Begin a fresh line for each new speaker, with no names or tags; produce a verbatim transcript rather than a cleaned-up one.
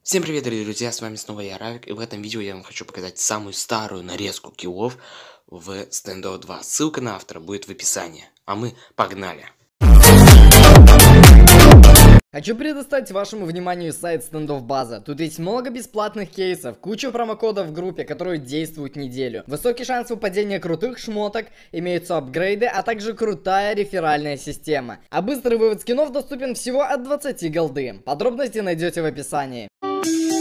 Всем привет, дорогие друзья, с вами снова я, Равик, и в этом видео я вам хочу показать самую старую нарезку киллов в Standoff два. Ссылка на автора будет в описании, а мы погнали!
Хочу предоставить вашему вниманию сайт Standoff База. Тут есть много бесплатных кейсов, куча промокодов в группе, которые действуют неделю. Высокий шанс выпадения крутых шмоток, имеются апгрейды, а также крутая реферальная система. А быстрый вывод скинов доступен всего от двадцати голды. Подробности найдете в описании.